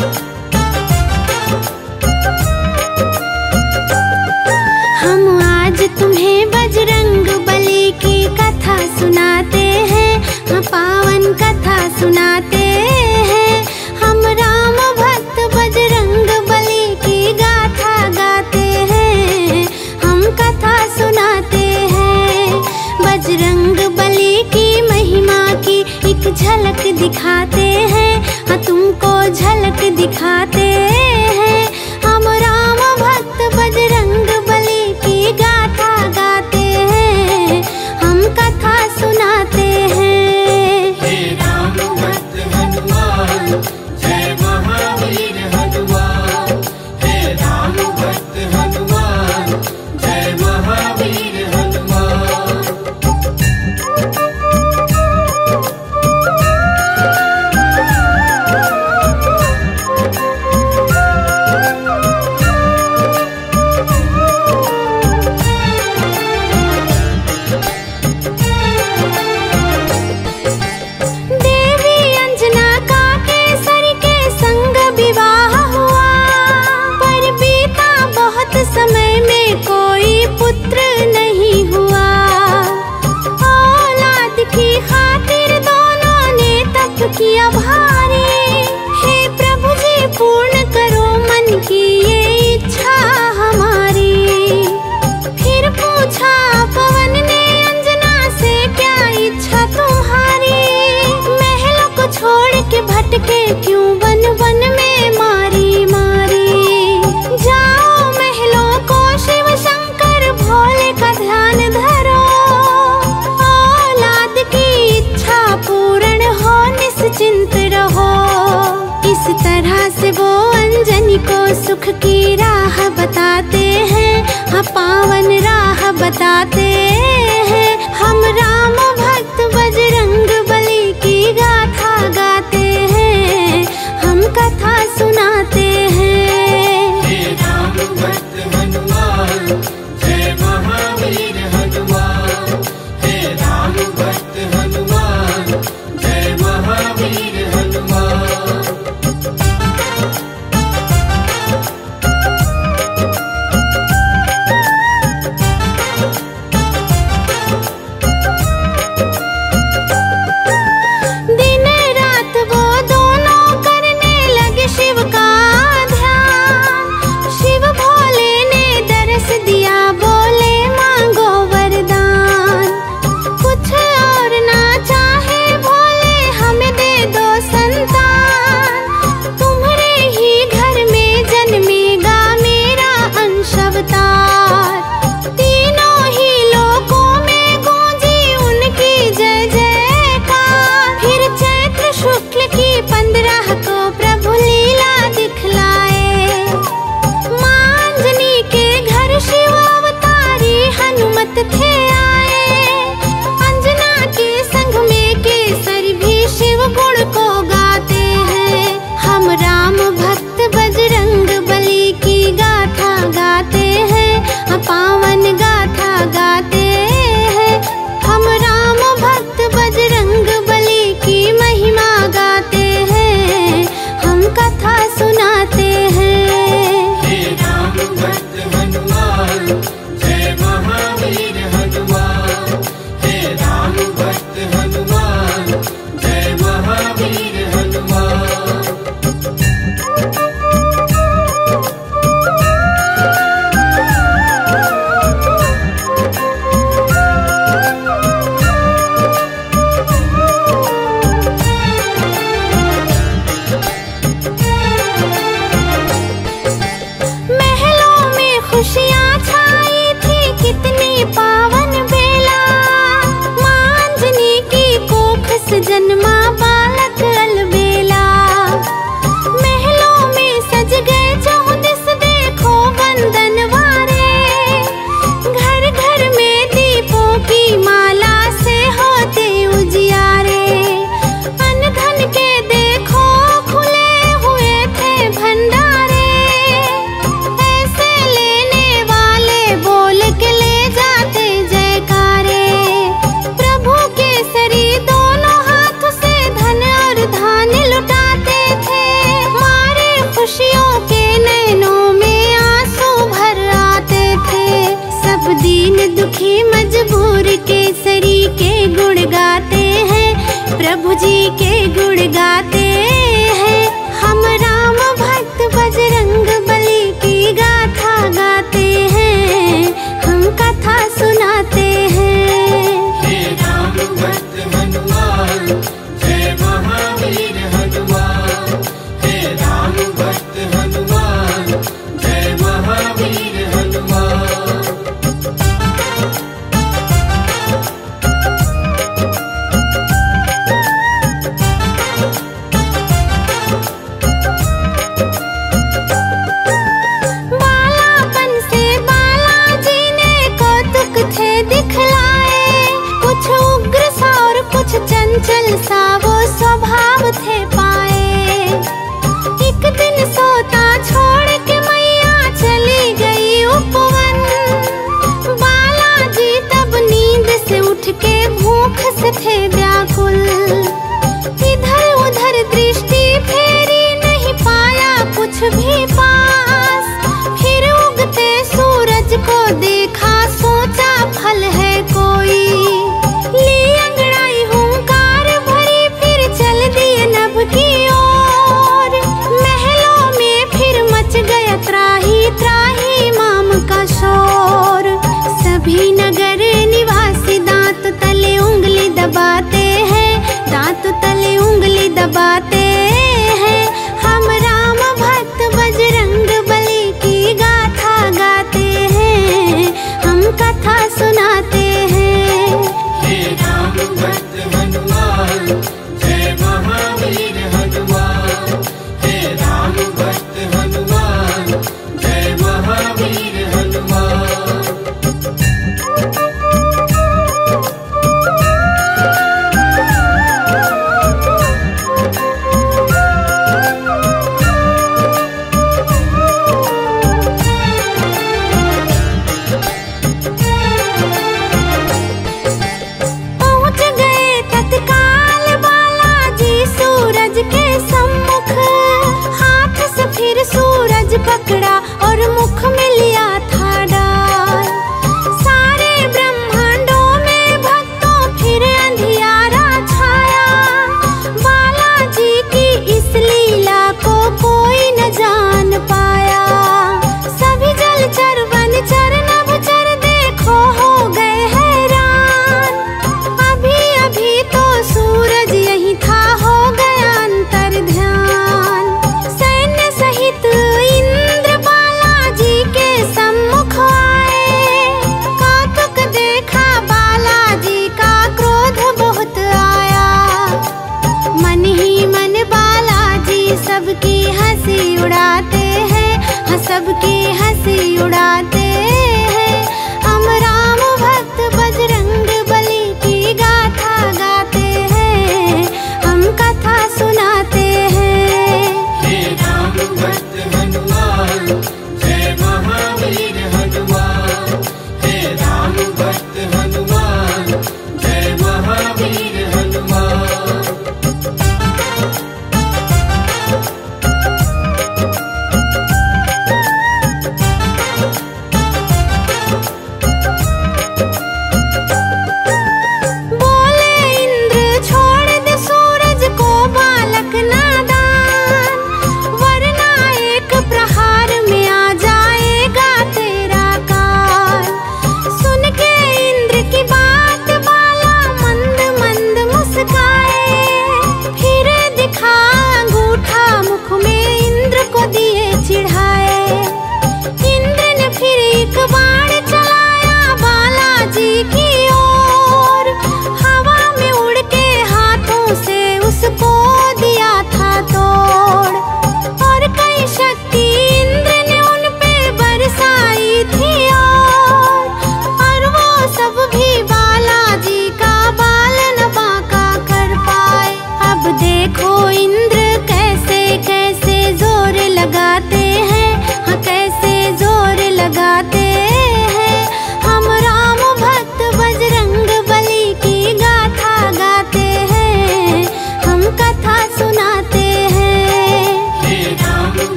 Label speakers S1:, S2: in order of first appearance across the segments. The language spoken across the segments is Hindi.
S1: हम आज तुम्हें बजरंग बली की कथा सुनाते हैं, हाँ पावन कथा सुनाते हैं। हम राम भक्त बजरंग बली की गाथा गाते हैं, हम कथा सुनाते हैं। बजरंग बली की महिमा की एक झलक दिखाते हैं, हाँ तुमको झलक दिखाते हैं। हम राम भक्त बजरंग बली की गाथा गाते हैं, हम कथा सुनाते हैं।
S2: हे राम भक्त हनुमान जय महावीर हनुमान, हे राम भक्त हनुमान जय महावीर हनुमान।
S1: समय में कोई पुत्र नहीं हुआ, औलाद की खातिर दोनों ने तप किया भारी। हे प्रभु जी पूर्ण करो मन की ये इच्छा हमारी। फिर पूछा पवन ने अंजना से क्या इच्छा तुम्हारी। महलों को छोड़ के भटके क्यों वन वन में मारी मारी। जाओ महलों को शिव शंकर भोले का ध्यान धरो, औलाद की इच्छा पूर्ण हो निश्चिंत रहो। इस तरह से वो अंजनी को सुख की राह बताते हैं, हाँ पावन राह बताते हैं। हम राम भक्त बजरंग बली की गाथा गाते हैं, हम कथा सुनाते हैं।
S2: हे राम भक्त हनुमान जय महावीर हनुमान, हे राम भक्त हनुमान जय महावीर हनुमान।
S1: प्रभु जी के गुण गाते हैं। हम राम भक्त बजरंग बली की गाथा गाते हैं, हम कथा सुनाते हैं।
S2: हे राम भक्त हनुमान जय महावीर हनुमान। हे राम भक्त हनुमान जय महावीर हनुमान।
S1: बालापन से बालाजी ने कौतुक थे दिखलाए, कुछ उग्र सा और कुछ चंचल सा वो स्वभाव थे पाए। एक दिन सोता छोड़ के मैया चली गई उपवन, बालाजी तब नींद से उठ के भूख से थे व्याकुल। इधर उधर दृष्टि फेरी नहीं पाया कुछ भी पास, फिर उगते सूरज को देखा सोचा फल है कोई। ली अंगड़ाई हुंकार भरी फिर चल दिए नभ की ओर, महलों में फिर मच गया त्राही त्राही माम का शोर। सभी नगर निवासी दांत तले उंगली दबाते हैं, दांत तले उंगली दबाते हैं। हम राम भक्त बजरंग बली की गाथा गाते हैं, हम कथा सुनाते हैं।
S2: हे राम भक्त हनुमान जय महावीर हनुमान। हे राम भक्त हनुमान जय महावीर हनुमान।
S1: पहुंच गए तत्काल बालाजी सूरज के सम्मुख, हाथ से फिर सूरज पकड़ा और मुख में लिया था डाल। सारे ब्रह्मांडों में भक्तों फिर अंधियारा छाया, बालाजी की इस लीला को कोई न जान पाया। सभी जलचर वनचर नभचर देखो हो गए हैरान, अभी अभी तो सूरज यही था हो गया अंतर ध्यान। सैन्य सहित इंद्र बालाजी के सम्मुख आए, कौतुक देखा बालाजी का क्रोध बहुत आया। मन ही मन बालाजी सबकी हंसी उड़ाते हैं, हाँ सबकी हंसी उड़ाते हैं। हम राम भक्त बजरंग बली की गाथा गाते हैं, हम कथा सुनाते हैं।
S2: हे राम भक्त हनुमान जय महावीर हनुमान। हे राम भक्त हनुमान जय महावीर हनुमान।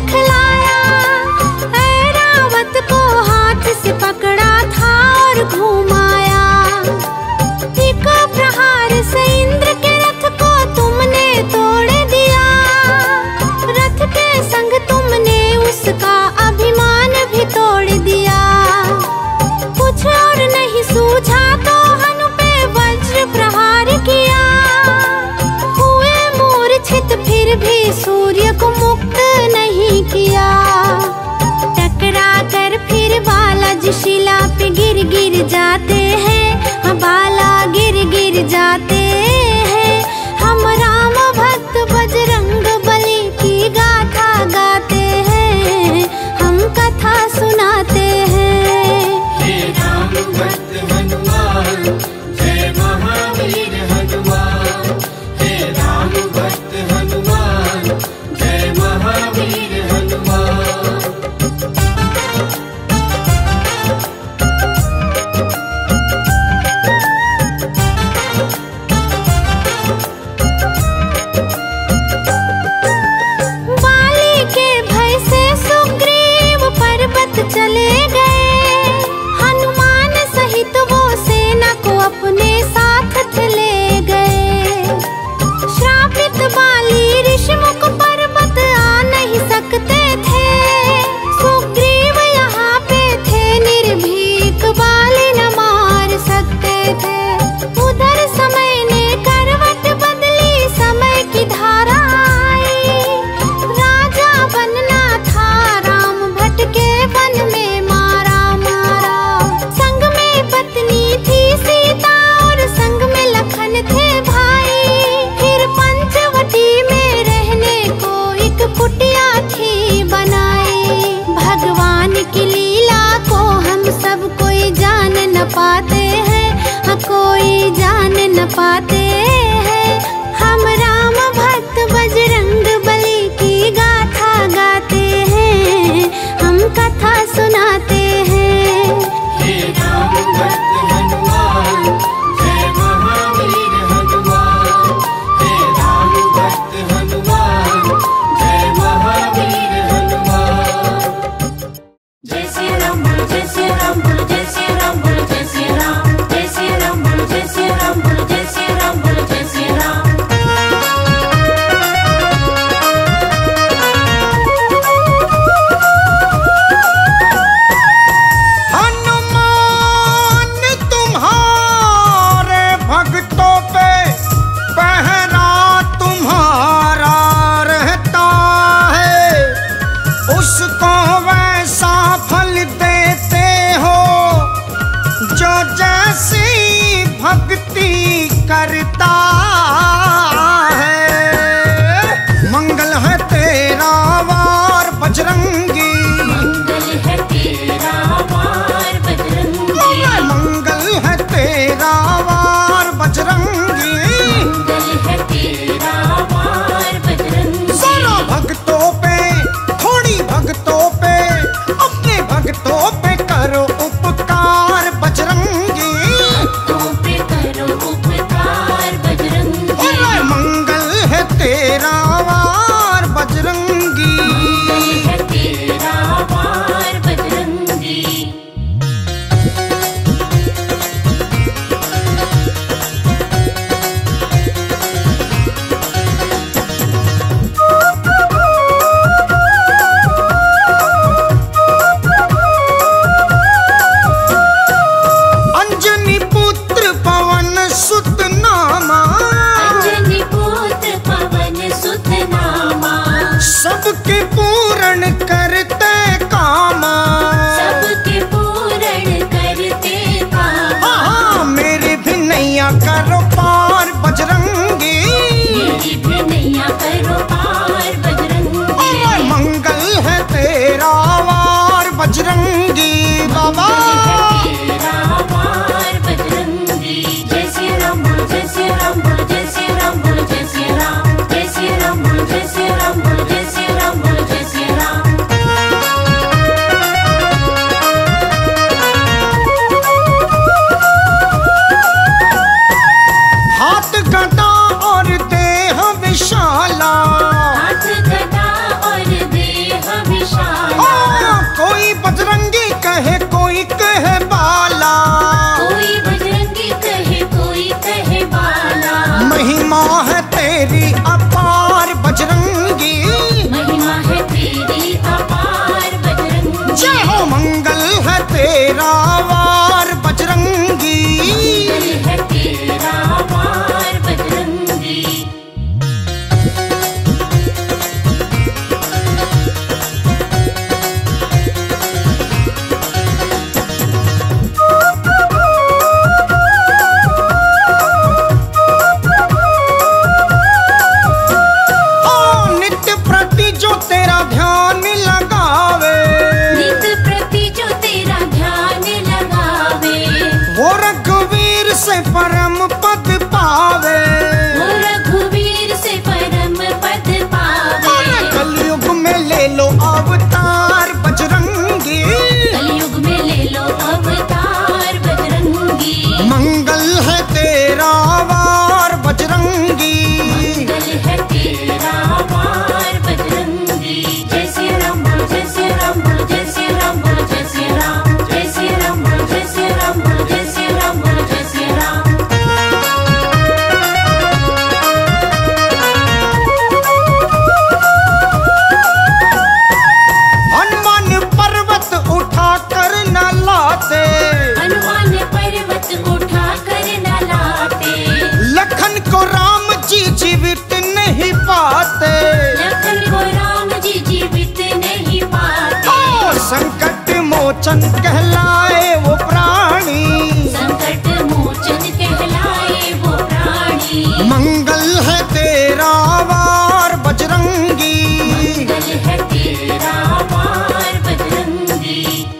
S1: दिखलाया, ऐरावत को हाथ से पकड़ा था और घुमाया। एक प्रहार से इंद्र के रथ को तुमने तोड़ दिया, रथ के संग तुमने उसका अभिमान भी तोड़ दिया। कुछ और नहीं सूझा तो हनु पे वज्र प्रहार किया, हुए मूर्छित फिर भी सूर्य को मुक्त नहीं किया। टकरा कर फिर बालाजी शिला पे गिर गिर जाते हैं, हाँ बाला गिर गिर जाते हैं। हम राम भक्त बजरंग बली की गाथा गाते हैं, हम कथा सुनाते हैं।
S2: हे राम भक्त हनुमान जय महावीर हनुमान, हे राम भक्त हनुमान जय महावीर हनुमान।
S1: बाली के भय से सुग्रीव पर्वत चले गए, हनुमान सहित वो सेना को अपने साथ ले गए। श्रापित बाली ऋषिमुख पर्वत आ नहीं सकते थे, सुग्रीव यहाँ पे थे निर्भीक, बाली न मार सकते थे। उधर समय ने करवट बदली, समय की धारा आई, राजा बनना था राम भटके वन में मारा मारा। संग में पत्नी थी सीता और संग में लखन थे भाई, फिर पंचवटी में रहने को एक कुटिया थी बनाई। भगवान की लीला को हम सब कोई जान न पाते हैं, हाँ कोई जान न पाते हैं। हम राम भक्त बजरंग बली की गाथा गाते हैं, हम कथा सुनाते हैं।
S2: हे राम भक्त हनुमान जय महावीर हनुमान, हे राम भक्त हनुमान जय महावीर हनुमान।
S3: जय श्री राम बोलो, जय श्री राम बोलो, जय श्री राम बोलो, जय श्री राम, जय श्री राम बोलो, जय श्री राम बोलो, जय श्री राम बोलो, जय श्री राम।
S4: हनुमान तुम्हारे भक्तों पे पहरा तुम्हारा रहता है, उसको वैसा फल देते हो जो जैसी भक्ति करता है। मंगल है तेरा वार बजरंगी,
S3: मंगल है तेरा वार बजरंगी,
S4: मंगल है तेरा वार बजरंगी।
S3: मंगल है तेरा वार बजरंगी।
S4: सारा भक्तों पे, थोड़ी भक्तों पे, अपने भक्तों पे करो उपकार बजरंगी।
S3: भक्तों पे करो उपकार बजरंगी,
S4: ओए मंगल है तेरा वार बजरंगी।
S3: मंगल है तेरा वार बजरंगी।
S4: अंजनी पुत्र पवन सुत नामा,
S3: अंजनी पुत्र पवन सुत नामा,
S4: सबके पूर्ण करते कामा।
S3: सबके पूर्ण करते कामा।
S4: हाँ मेरी भी नैया करो पार बजरंगी।
S3: मेरी भी नैया करो पार बजरंगी।
S4: ओए मंगल है तेरा वार बजरंगी बाबा।
S3: तेरा वार बजरंगी। जय श्री राम बोलो, जय श्री राम बोलो, जय श्री राम बोलो, जय श्री राम, जय श्री राम बोलो, जय श्री राम बोलो, जय श्री राम बोलो, जय श्री राम।
S4: लो अवतार बजरंगी,
S3: कलयुग में ले लो अवतार बजरंगी।
S4: मंगल है तेरा वार बजरंगी,
S3: मंगल है तेरा वार बजरंगी। जय श्री राम बोलो, जय श्री राम बोलो, जय श्री राम बोलो, जय श्री राम, जय श्री राम बोलो, जय श्री राम बोलो, जय श्री राम बोलो, जय श्री राम।
S4: हनुमान पर्वत उठा कर न लाते,
S3: हनुमान पर्वत उठा कर न लाते,
S4: लखन को राम जी जीवित नहीं पाते,
S3: लखन को राम जी जीवित नहीं पाते।
S4: ओ संकट मोचन कहलाए वो प्राणी,
S3: संकट मोचन कहलाए वो प्राणी।
S4: मंगल है तेरा वार बजरंगी,
S3: मंगल है तेरा वार बजरंगी।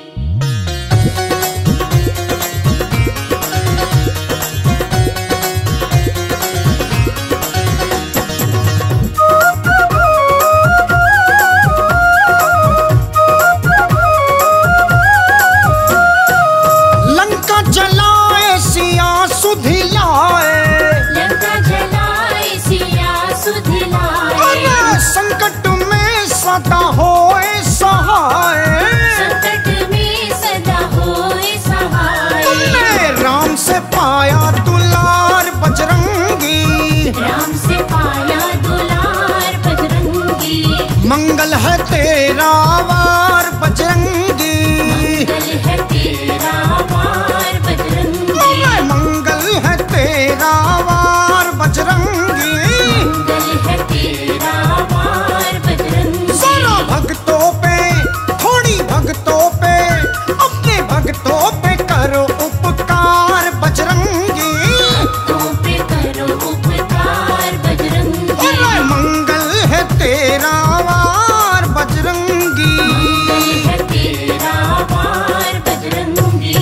S4: लंका जलाए सिया सुधिलाए,
S3: लंका जलाए सिया सुध लाए,
S4: अरे संकट में सदा होए सहाय,
S3: संकट में सदा होए सहाय।
S4: तुमने राम से पाया दुलार बजरंगी,
S3: राम से पाया दुलार बजरंगी।
S4: मंगल है तेरा वार बजरंगी,
S3: मंगल है तेरा वार बजरंगी।
S4: अरे मंगल है तेरा वार बजरंगी।
S3: मंगल है तेरा वार बजरंगी।
S4: सारा भक्तों पे, थोड़ी भक्तों पे, अपने भक्तों पे करो उपकार बजरंगी,
S3: भक्तों पे करो उपकार बजरंगी।
S4: अरे मंगल है तेरा वार बजरंगी।
S3: मंगल है तेरा वार बजरंगी।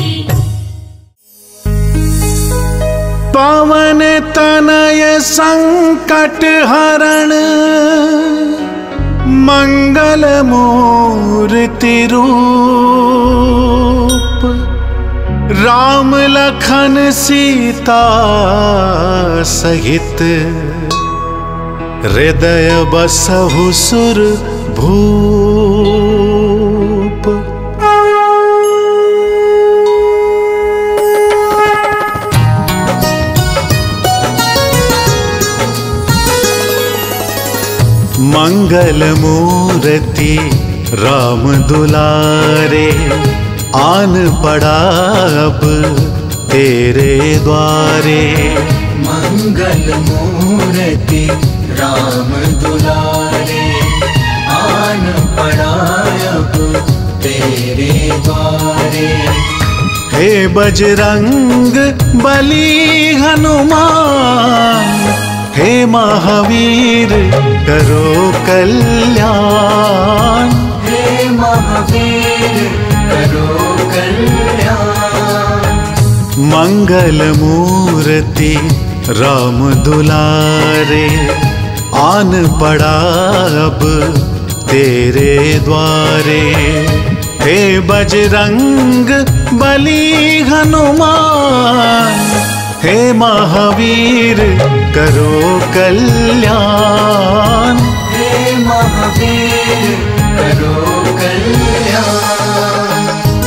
S5: पवन तनय संकट हरण, मंगल मूर्ति रूप, राम लखन सीता सहित, हृदय बसहु सुर भूप। मंगल मूर्ति राम दुलारे, आन पड़ा अब तेरे द्वारे।
S2: मंगल मूर्ति राम दुलारे, आन पड़ा अब तेरे द्वारे।
S5: हे बजरंग बली हनुमान, हे महावीर करो कल्याण।
S2: हे महावीर करो कल्याण।
S5: मंगल मूर्ति राम दुलारे, आन पड़ा अब तेरे द्वारे। हे बजरंग बली हनुमान, हे महावीर करो कल्याण।
S2: हे महावीर करो कल्याण।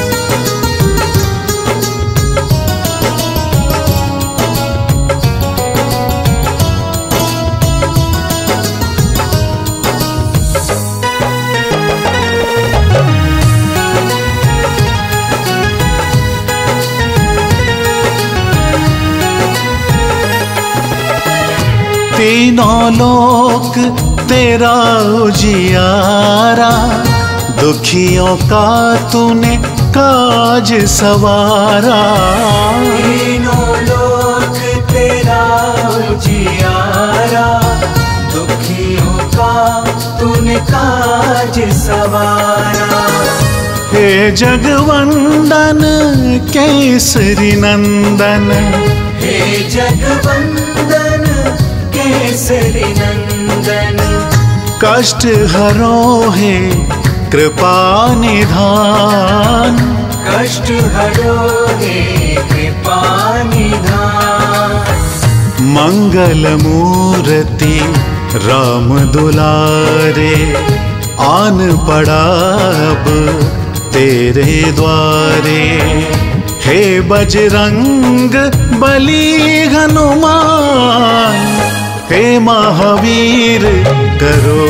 S5: तीनों लोक तेरा उजियारा, दुखियों का तूने काज सवारा।
S2: तीनों लोक तेरा उजियारा, दुखियों का तूने काज सवारा।
S5: हे जगवंदन केसरी नंदन,
S2: हे जगवंदन केसरी नंदन।
S5: कष्ट हरो है कृपा निधान,
S2: कष्ट हरो हे कृपा निधान।
S5: मंगल मूर्ति राम दुलारे, आन पड़ा अब तेरे द्वारे। हे बजरंग बली हनुमान, हे महावीर करो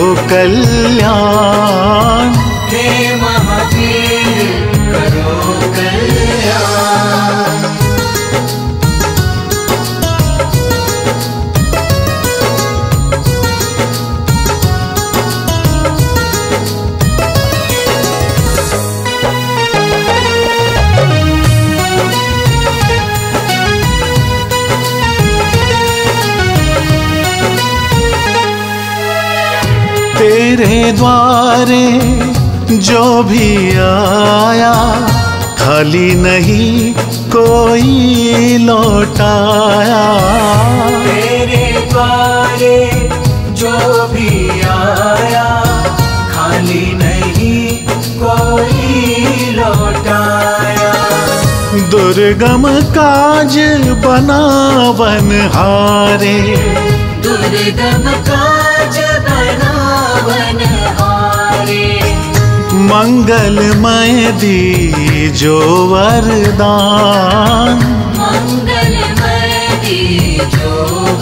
S5: कल्याण।
S2: हे महावीर करो कल्याण।
S5: तेरे द्वारे जो भी आया, खाली नहीं कोई लौटाया।
S2: तेरे द्वारे जो भी आया, खाली नहीं कोई लौटाया।
S5: दुर्गम काज बनावन हारे,
S2: दुर्गम काज बनावन हारे।
S5: मंगलमय दीजो वरदान,
S2: मंगलमय दीजो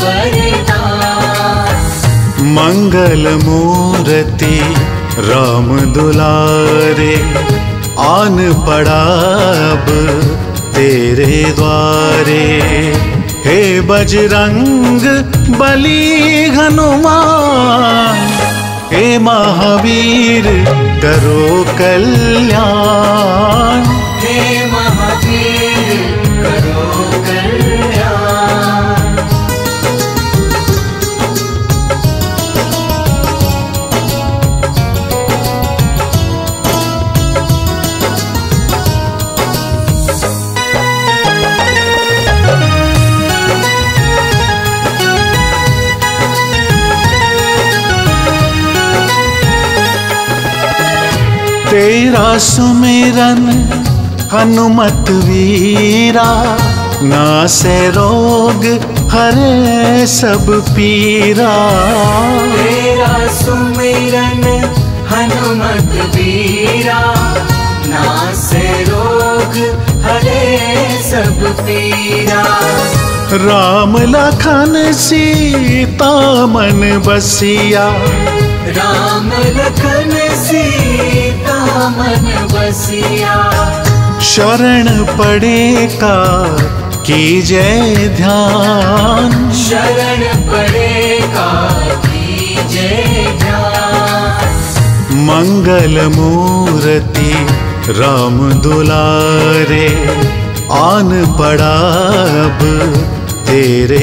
S2: वरदान।
S5: मंगल मूर्ति राम दुलारे, आन पड़ा अब तेरे द्वारे। हे बजरंग बली हनुमान, हे महावीर करो कल्याण।
S2: हे महावीर करो कल्याण।
S5: तेरा सुमिरन हनुमत वीरा, नासे रोग हरे सब पीरा।
S2: तेरा सुमिरन हनुमत वीरा, नासे रोग हरे सब पीरा।
S5: राम लखन सीता मन बसिया,
S2: राम लखन सीता मन बसिया।
S5: शरण पड़े का कीजय ध्यान,
S2: शरण पड़े का कीजय ध्यान।
S5: मंगल मूर्ति राम दुलारे, आन पड़ा अब तेरे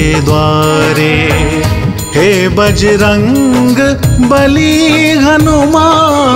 S5: द्वारे। हे बजरंग बली हनुमान,